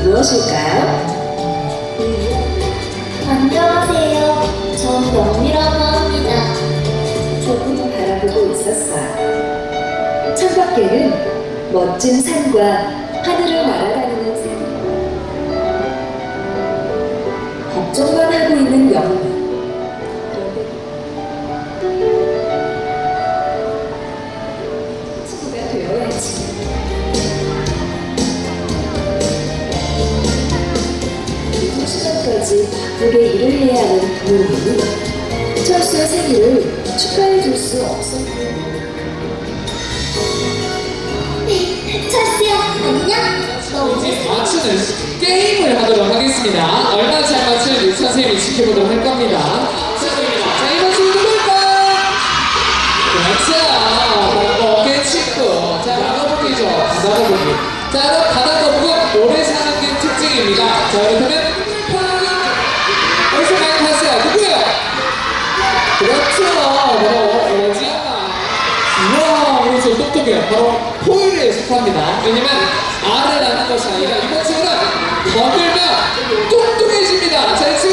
무엇일까요? 안녕하세요. 전 영미라고 합니다. 조금 바라보고 있었어요. 창밖에는 멋진 산과 하늘을 날아다니는 새. 걱정만 하고 있는 영미. 친구가 되어야지. 늦은 시간까지 바쁘게 일을 해야 하는 부모님이 철수의 생일을 축하해줄 수 없었고. 철수야, 안녕? 너 오늘 이제 맞추는 게임을 하도록 하겠습니다. 얼마나 잘 맞추는지 선생님이 지켜보도록 할 겁니다. 자, 이번 친구 누굴까? 그렇죠. 어깨 친구. 자, 바다보기죠. 바다보기. 자, 그럼 바다보기는 오래 사는 게 특징입니다. 자, 그렇다면 어디서 많이 봤어요? 누구예요? 그렇죠. 오지아나. 우와, 그렇죠. 똑똑해요. 바로 포유류에 속합니다. 왜냐면 알을 낳는 것이 아니라 이번 친구는 건들면 똑똑해집니다. 자,